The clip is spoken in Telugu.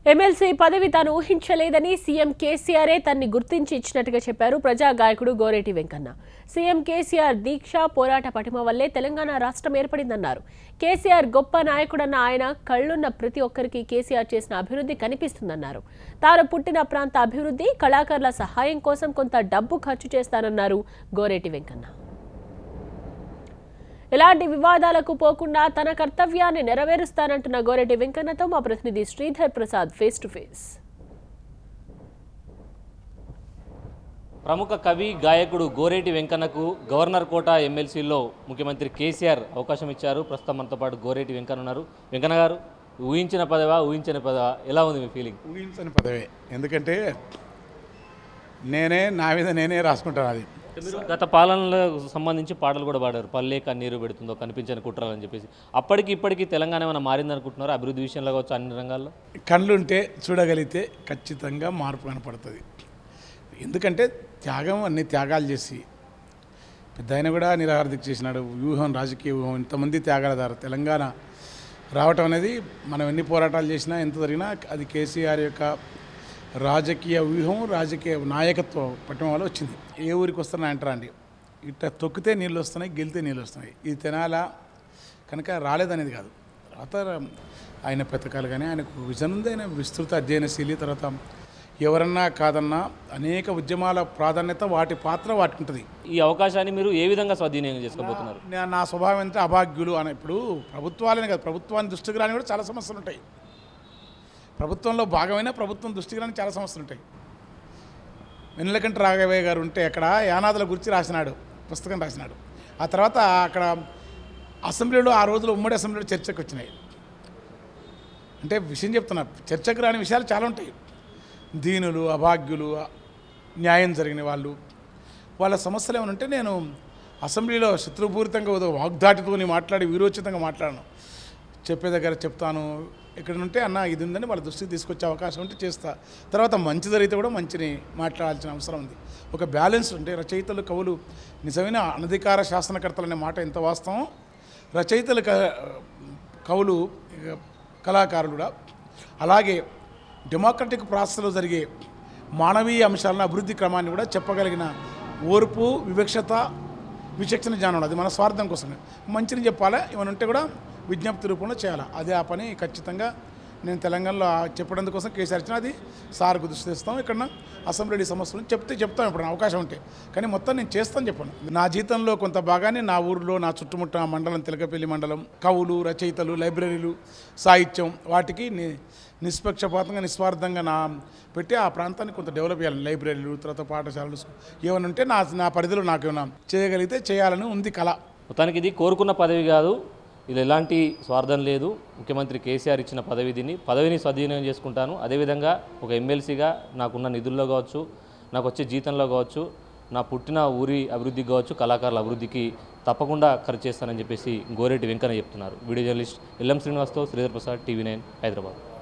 ఎమ్మెల్సీ పదవి తాను ఊహించలేదని సీఎం కేసీఆరే తన్ని గుర్తించి ఇచ్చినట్టుగా చెప్పారు ప్రజా గాయకుడు గోరేటి వెంకన్న. సీఎం కేసీఆర్ దీక్ష పోరాట పటిమ వల్లే తెలంగాణ రాష్ట్రం ఏర్పడిందన్నారు. కేసీఆర్ గొప్ప నాయకుడన్న ఆయన కళ్లున్న ప్రతి ఒక్కరికి కేసీఆర్ చేసిన అభివృద్ధి కనిపిస్తుందన్నారు. తాను పుట్టిన ప్రాంత అభివృద్ధి, కళాకారుల సహాయం కోసం కొంత డబ్బు ఖర్చు చేస్తానన్నారు గోరేటి వెంకన్న. ఎలాంటి వివాదాలకు పోకుండా తన కర్తవ్యాన్ని నెరవేరుస్తానంటున్న గోరేటి వెంకన్నతో మా ప్రతినిధి Sridhar Prasad face to face. ప్రముఖ కవి గాయకుడు గోరేటి వెంకన్నకు గవర్నర్ కోట ఎమ్మెల్సీలో ముఖ్యమంత్రి కేసీఆర్ అవకాశం ఇచ్చారు. ప్రస్తుతం మనతో పాటు గోరేటి వెంకన్న ఉన్నారు. వెంకన్న గారు, ఊహించిన పదవా ఎలా ఉంది మీ ఫీలింగ్? ఊహించని పదవే. ఎందుకంటే నా మీద నేనే రాసుకుంటాను. అది మీరు గత పాలనలకు సంబంధించి పాటలు కూడా పాడారు. పల్లె కన్నీరు పెడుతుందో కనిపించని కుట్రాలని చెప్పేసి. అప్పటికి ఇప్పటికీ తెలంగాణ ఏమైనా మారిందనుకుంటున్నారు? అభివృద్ధి విషయంలో కావచ్చు, అన్ని రంగాల్లో కళ్ళుంటే చూడగలిగితే ఖచ్చితంగా మార్పు కనపడుతుంది. ఎందుకంటే అన్ని త్యాగాలు చేసి పెద్ద ఆయన కూడా నిరాహార దీక్ష చేసినాడు. వ్యూహం, రాజకీయ వ్యూహం, ఇంతమంది త్యాగాల ద్వారా తెలంగాణ రావటం అనేది, మనం ఎన్ని పోరాటాలు చేసినా ఎంత జరిగినా అది కేసీఆర్ యొక్క రాజకీయ వ్యూహం, రాజకీయ నాయకత్వ పట్టణం వల్ల వచ్చింది. ఏ ఊరికి వస్తున్నా అంటారండి, ఇట్లా తొక్కితే నీళ్ళు వస్తున్నాయి, గెలితే నీళ్ళు వస్తున్నాయి. ఇది తినాలా కనుక రాలేదనేది కాదు. తర్వాత ఆయన పథకాలు కానీ ఆయనకు విజన్ ఉంది. ఆయన విస్తృత అధ్యయనశీలి. తర్వాత ఎవరన్నా కాదన్నా అనేక ఉద్యమాల ప్రాధాన్యత, వాటి పాత్ర వాటికి ఉంటుంది. ఈ అవకాశాన్ని మీరు ఏ విధంగా స్వాధీనం చేసుకోబోతున్నారు? నా స్వభావం అంటే అభాగ్యులు అని. ఇప్పుడు ప్రభుత్వాలనే కాదు, ప్రభుత్వాన్ని దృష్టికి రాని కూడా చాలా సమస్యలు ఉంటాయి. ప్రభుత్వంలో భాగమైన ప్రభుత్వం దృష్టికి రాని చాలా సమస్యలు ఉంటాయి. వెన్నెలకంటి రాఘవయ్య గారు ఉంటే అక్కడ యానాదుల గురించి రాసినాడు, పుస్తకం రాసినాడు. ఆ తర్వాత అక్కడ అసెంబ్లీలో ఆ రోజులో ఉమ్మడి అసెంబ్లీలో చర్చకు వచ్చినాయి. అంటే విషయం చెప్తున్నా, చర్చకు రాని విషయాలు చాలా ఉంటాయి. దీనులు, అభాగ్యులు, న్యాయం జరిగిన వాళ్ళ సమస్యలు ఏమనంటే, నేను అసెంబ్లీలో శత్రుపూరితంగా వాగ్దాటితో మాట్లాడి వీరోచితంగా మాట్లాడను. చెప్పే దగ్గర చెప్తాను. ఎక్కడ ఉంటే అన్న ఇది ఉందని వాళ్ళ దృష్టికి తీసుకొచ్చే అవకాశం ఉంటే చేస్తా. తర్వాత మంచి జరిగితే కూడా మంచిని మాట్లాడాల్సిన అవసరం ఉంది. ఒక బ్యాలెన్స్ ఉంటే రచయితలు, కవులు నిజమైన అనధికార శాసనకర్తలు అనే మాట ఎంత వాస్తవం, రచయితలు, కవులు, కళాకారులు కూడా అలాగే డెమోక్రటిక్ ప్రాసెస్లో జరిగే మానవీయ అంశాలను, అభివృద్ధి క్రమాన్ని కూడా చెప్పగలిగిన ఓర్పు, విచక్షణ జ్ఞానం. అది మన స్వార్థం కోసమే. మంచిని చెప్పాలా, ఏమైనా ఉంటే కూడా విజ్ఞప్తి రూపంలో చేయాలి. అదే ఆ పని ఖచ్చితంగా నేను తెలంగాణలో చెప్పడందుకోసం కేసీఆర్ ఇచ్చిన, అది సార్కు దృష్టి తెస్తాం. ఇక్కడ అసెంబ్లీ సమస్యలను చెప్తాం ఇప్పుడు అవకాశం ఉంటే. కానీ మొత్తం నేను చేస్తాను చెప్పాను. నా జీతంలో కొంత భాగాన్ని నా ఊరిలో, నా చుట్టుముట్ట మండలం, తిలకపల్లి మండలం, కవులు, రచయితలు, లైబ్రరీలు, సాహిత్యం, వాటికి నిష్పక్షపాతంగా, నిస్వార్థంగా పెట్టి ఆ ప్రాంతాన్ని కొంత డెవలప్ చేయాలి. లైబ్రరీలు, తర్వాత పాఠశాలలు, ఏమైనా ఉంటే నా పరిధిలో నాకు ఏమైనా చేయగలిగితే చేయాలని ఉంది కళ. మొత్తానికి ఇది కోరుకున్న పదవి కాదు, ఇది ఎలాంటి స్వార్థం లేదు. ముఖ్యమంత్రి కేసీఆర్ ఇచ్చిన పదవిని స్వాధీనం చేసుకుంటాను. అదేవిధంగా ఒక ఎమ్మెల్సీగా నాకున్న నిధుల్లో కావచ్చు, నాకు వచ్చే జీతంలో కావచ్చు, నా పుట్టిన ఊరి అభివృద్ధికి కావచ్చు, కళాకారుల అభివృద్ధికి తప్పకుండా ఖర్చు చేస్తానని చెప్పేసి గోరేటి వెంకన్న చెప్తున్నారు. వీడియో జర్నలిస్ట్ ఎల్ఎం శ్రీనివాస్తో శ్రీధర్ ప్రసాద్, TV9 హైదరాబాద్.